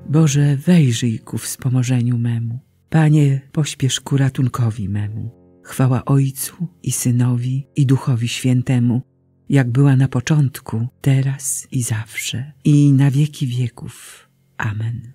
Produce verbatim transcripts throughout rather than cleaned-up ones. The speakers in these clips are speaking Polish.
Boże, wejrzyj ku wspomożeniu memu. Panie, pośpiesz ku ratunkowi memu. Chwała Ojcu i Synowi i Duchowi Świętemu, jak była na początku, teraz i zawsze, i na wieki wieków. Amen.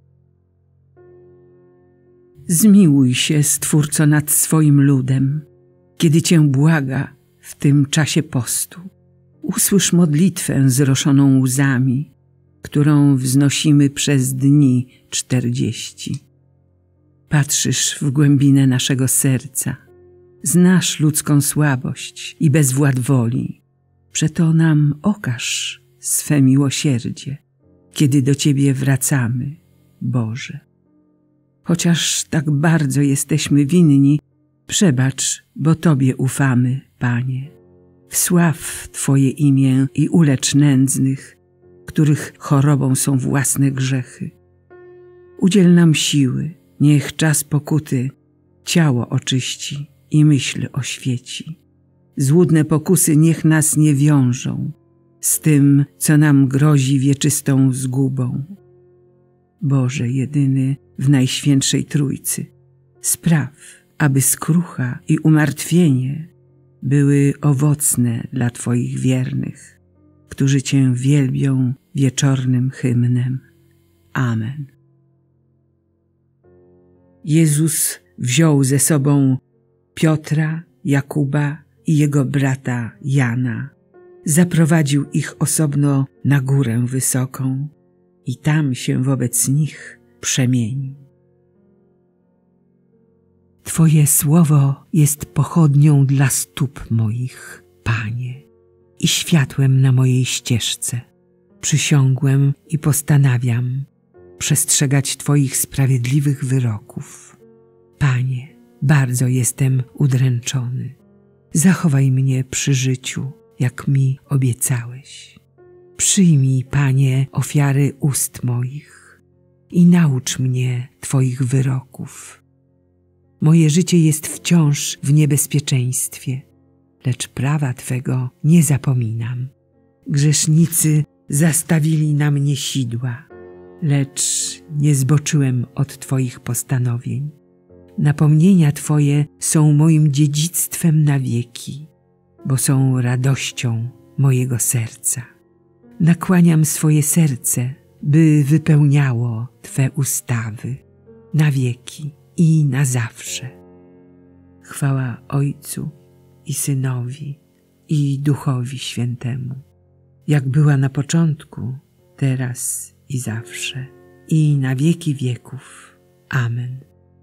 Zmiłuj się, Stwórco, nad swoim ludem, kiedy Cię błaga w tym czasie postu. Usłysz modlitwę zroszoną łzami, którą wznosimy przez dni czterdzieści. Patrzysz w głębinę naszego serca, znasz ludzką słabość i bezwład woli. Przeto nam okaż swe miłosierdzie, kiedy do Ciebie wracamy, Boże. Chociaż tak bardzo jesteśmy winni, przebacz, bo Tobie ufamy, Panie. Wsław Twoje imię i ulecz nędznych, których chorobą są własne grzechy. Udziel nam siły, niech czas pokuty ciało oczyści i myśl oświeci. Złudne pokusy niech nas nie wiążą z tym, co nam grozi wieczystą zgubą. Boże jedyny w Najświętszej Trójcy, spraw, aby skrucha i umartwienie były owocne dla Twoich wiernych, którzy Cię wielbią wieczornym hymnem. Amen. Jezus wziął ze sobą Piotra, Jakuba i jego brata Jana. Zaprowadził ich osobno na górę wysoką i tam się wobec nich przemienił. Twoje słowo jest pochodnią dla stóp moich, Panie, i światłem na mojej ścieżce. Przysiągłem i postanawiam przestrzegać Twoich sprawiedliwych wyroków. Panie, bardzo jestem udręczony. Zachowaj mnie przy życiu, jak mi obiecałeś. Przyjmij, Panie, ofiary ust moich i naucz mnie Twoich wyroków. Moje życie jest wciąż w niebezpieczeństwie, lecz prawa Twego nie zapominam. Grzesznicy zastawili na mnie sidła, lecz nie zboczyłem od Twoich postanowień. Napomnienia Twoje są moim dziedzictwem na wieki, bo są radością mojego serca. Nakłaniam swoje serce, by wypełniało Twe ustawy na wieki i na zawsze. Chwała Ojcu i Synowi i Duchowi Świętemu, jak była na początku, teraz i zawsze, i na wieki wieków. Amen.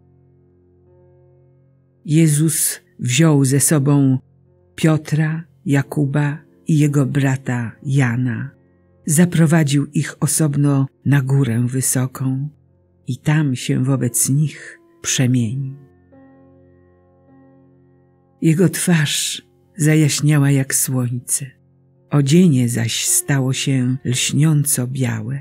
Jezus wziął ze sobą Piotra, Jakuba i jego brata Jana. Zaprowadził ich osobno na górę wysoką i tam się wobec nich przemienił. Jego twarz zajaśniała jak słońce, odzienie zaś stało się lśniąco białe.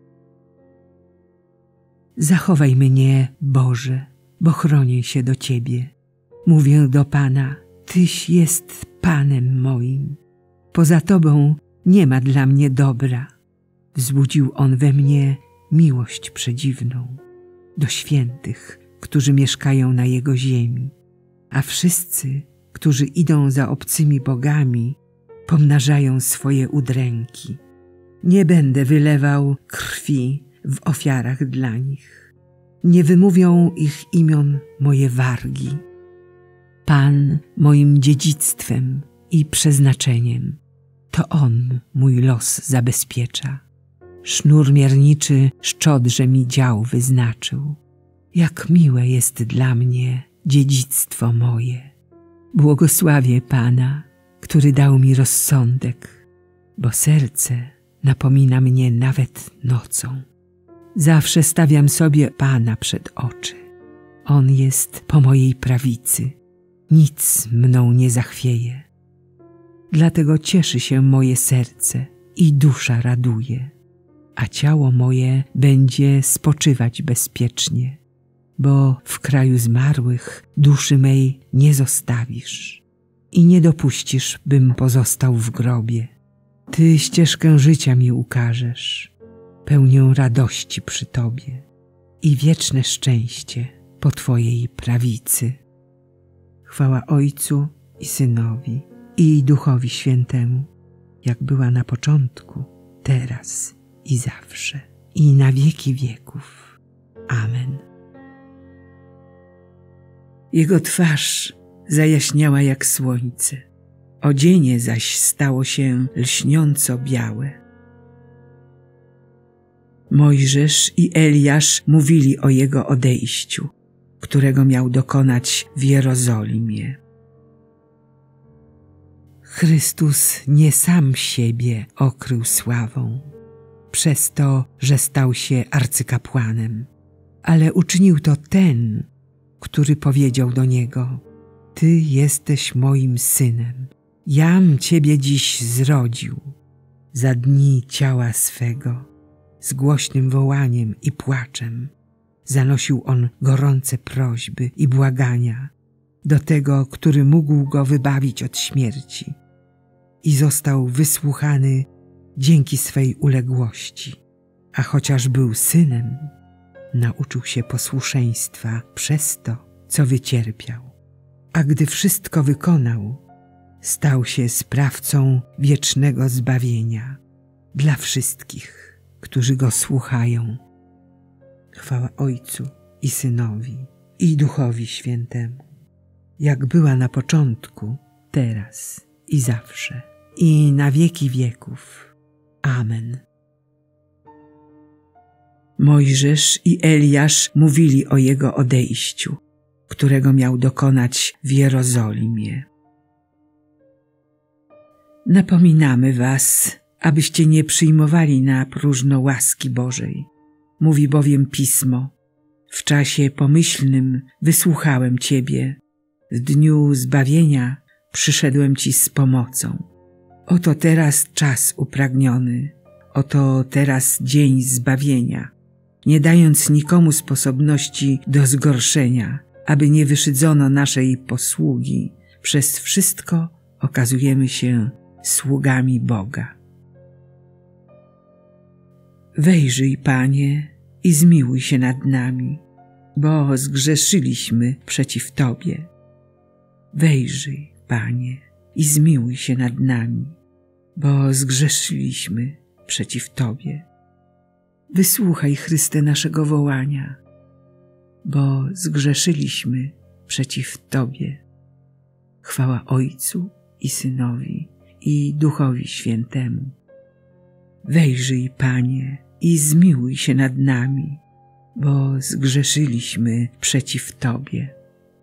Zachowaj mnie, Boże, bo chronię się do Ciebie. Mówię do Pana, Tyś jest Panem moim. Poza Tobą nie ma dla mnie dobra. Wzbudził On we mnie miłość przedziwną do świętych, którzy mieszkają na Jego ziemi, a wszyscy, którzy idą za obcymi bogami, pomnażają swoje udręki. Nie będę wylewał krwi w ofiarach dla nich. Nie wymówią ich imion moje wargi. Pan moim dziedzictwem i przeznaczeniem, to On mój los zabezpiecza. Sznur mierniczy szczodrze mi dział wyznaczył. Jak miłe jest dla mnie dziedzictwo moje. Błogosławię Pana, który dał mi rozsądek, bo serce napomina mnie nawet nocą. Zawsze stawiam sobie Pana przed oczy. On jest po mojej prawicy. Nic mną nie zachwieje. Dlatego cieszy się moje serce i dusza raduje, a ciało moje będzie spoczywać bezpiecznie, bo w kraju zmarłych duszy mej nie zostawisz i nie dopuścisz, bym pozostał w grobie. Ty ścieżkę życia mi ukażesz. pełnię radości przy Tobie i wieczne szczęście po Twojej prawicy. Chwała Ojcu i Synowi i Duchowi Świętemu, jak była na początku, teraz i zawsze, i na wieki wieków. Amen. Jego twarz zajaśniała jak słońce, odzienie zaś stało się lśniąco białe. Mojżesz i Eliasz mówili o jego odejściu, którego miał dokonać w Jerozolimie. Chrystus nie sam siebie okrył sławą, przez to, że stał się arcykapłanem, ale uczynił to ten, który powiedział do Niego: Ty jesteś moim Synem, jam Ciebie dziś zrodził. Za dni ciała swego, z głośnym wołaniem i płaczem, zanosił on gorące prośby i błagania do tego, który mógł go wybawić od śmierci, i został wysłuchany dzięki swej uległości, a chociaż był synem, nauczył się posłuszeństwa przez to, co wycierpiał. A gdy wszystko wykonał, stał się sprawcą wiecznego zbawienia dla wszystkich, którzy go słuchają. Chwała Ojcu i Synowi i Duchowi Świętemu, jak była na początku, teraz i zawsze, i na wieki wieków. Amen. Mojżesz i Eliasz mówili o jego odejściu, którego miał dokonać w Jerozolimie. Napominamy was, abyście nie przyjmowali na próżno łaski Bożej. Mówi bowiem Pismo: w czasie pomyślnym wysłuchałem Ciebie, w dniu zbawienia przyszedłem Ci z pomocą. Oto teraz czas upragniony, oto teraz dzień zbawienia, nie dając nikomu sposobności do zgorszenia, aby nie wyszydzono naszej posługi. Przez wszystko okazujemy się sługami Boga. Wejrzyj, Panie, i zmiłuj się nad nami, bo zgrzeszyliśmy przeciw Tobie. Wejrzyj, Panie, i zmiłuj się nad nami, bo zgrzeszyliśmy przeciw Tobie. Wysłuchaj, Chryste, naszego wołania, bo zgrzeszyliśmy przeciw Tobie. Chwała Ojcu i Synowi i Duchowi Świętemu. Wejrzyj, Panie, i zmiłuj się nad nami, bo zgrzeszyliśmy przeciw Tobie.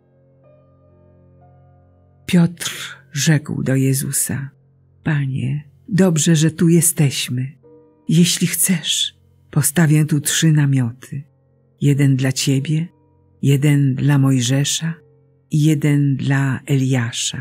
Piotr rzekł do Jezusa: Panie, dobrze, że tu jesteśmy. Jeśli chcesz, postawię tu trzy namioty. Jeden dla Ciebie, jeden dla Mojżesza i jeden dla Eliasza.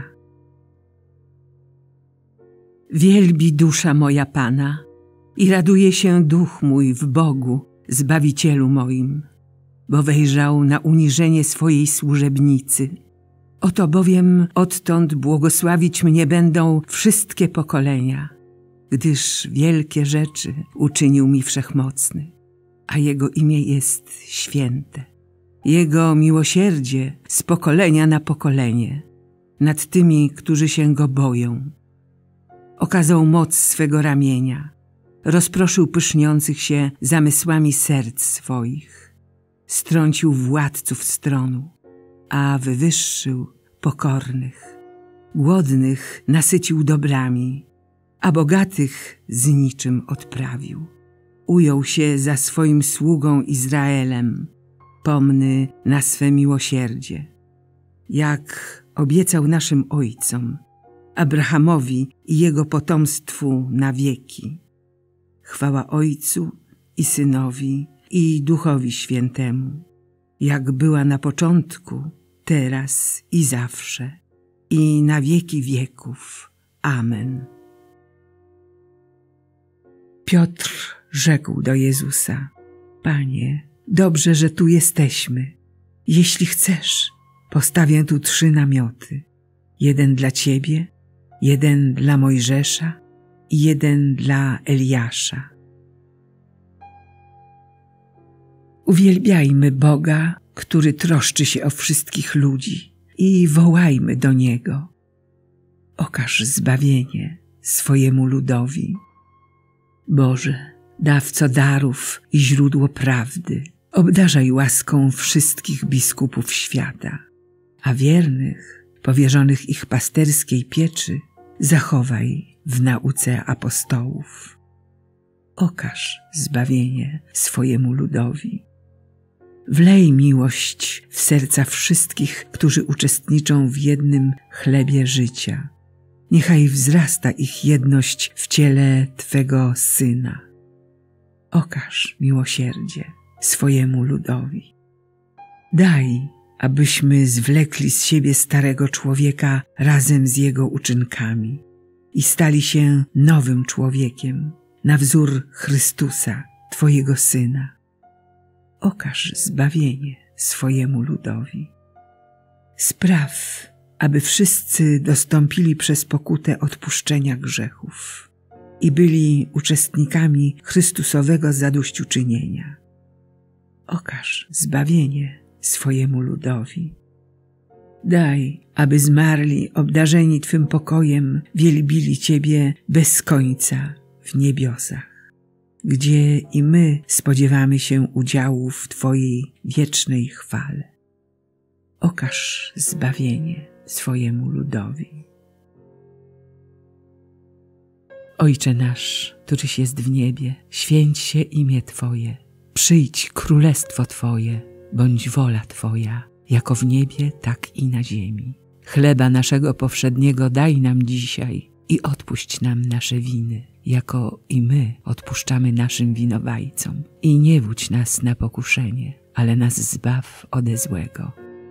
Wielbi dusza moja Pana i raduje się duch mój w Bogu, Zbawicielu moim, bo wejrzał na uniżenie swojej służebnicy. Oto bowiem odtąd błogosławić mnie będą wszystkie pokolenia, gdyż wielkie rzeczy uczynił mi Wszechmocny, a Jego imię jest święte. Jego miłosierdzie z pokolenia na pokolenie nad tymi, którzy się Go boją. Okazał moc swego ramienia, rozproszył pyszniących się zamysłami serc swoich, strącił władców stronu, a wywyższył pokornych. Głodnych nasycił dobrami, a bogatych z niczym odprawił. Ujął się za swoim sługą Izraelem, pomny na swe miłosierdzie, jak obiecał naszym ojcom, Abrahamowi i jego potomstwu na wieki. Chwała Ojcu i Synowi i Duchowi Świętemu, jak była na początku, teraz i zawsze, i na wieki wieków. Amen. Piotr rzekł do Jezusa: Panie, dobrze, że tu jesteśmy. Jeśli chcesz, postawię tu trzy namioty. Jeden dla Ciebie, jeden dla Mojżesza i jeden dla Eliasza. Uwielbiajmy Boga, który troszczy się o wszystkich ludzi, i wołajmy do Niego. Okaż zbawienie swojemu ludowi. Boże, dawco darów i źródło prawdy, obdarzaj łaską wszystkich biskupów świata, a wiernych, powierzonych ich pasterskiej pieczy, zachowaj w nauce apostołów. Okaż zbawienie swojemu ludowi. Wlej miłość w serca wszystkich, którzy uczestniczą w jednym chlebie życia. Niechaj wzrasta ich jedność w ciele Twego Syna. Okaż miłosierdzie swojemu ludowi. Daj, abyśmy zwlekli z siebie starego człowieka razem z jego uczynkami i stali się nowym człowiekiem, na wzór Chrystusa, Twojego Syna. Okaż zbawienie swojemu ludowi. Spraw, aby wszyscy dostąpili przez pokutę odpuszczenia grzechów i byli uczestnikami Chrystusowego zadośćuczynienia. Okaż zbawienie swojemu ludowi. Daj, aby zmarli, obdarzeni Twym pokojem, wielbili Ciebie bez końca w niebiosach, gdzie i my spodziewamy się udziału w Twojej wiecznej chwale. Okaż zbawienie swojemu ludowi. Ojcze nasz, któryś jest w niebie, święć się imię Twoje. Przyjdź królestwo Twoje, bądź wola Twoja, jako w niebie, tak i na ziemi. Chleba naszego powszedniego daj nam dzisiaj i odpuść nam nasze winy, jako i my odpuszczamy naszym winowajcom. I nie wódź nas na pokuszenie, ale nas zbaw ode złego.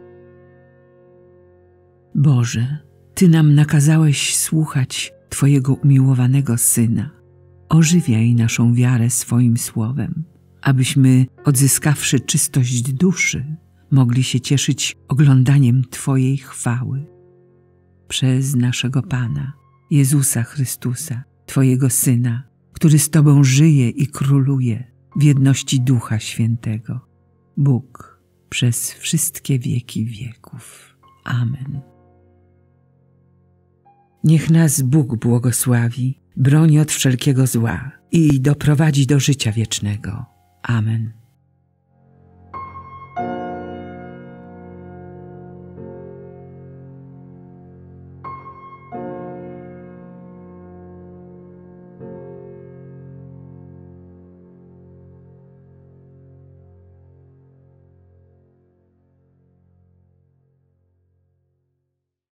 Boże, Ty nam nakazałeś słuchać Twojego umiłowanego Syna. Ożywiaj naszą wiarę swoim słowem, abyśmy, odzyskawszy czystość duszy, mogli się cieszyć oglądaniem Twojej chwały. Przez naszego Pana, Jezusa Chrystusa, Twojego Syna, który z Tobą żyje i króluje w jedności Ducha Świętego, Bóg przez wszystkie wieki wieków. Amen. Niech nas Bóg błogosławi, broni od wszelkiego zła i doprowadzi do życia wiecznego. Amen.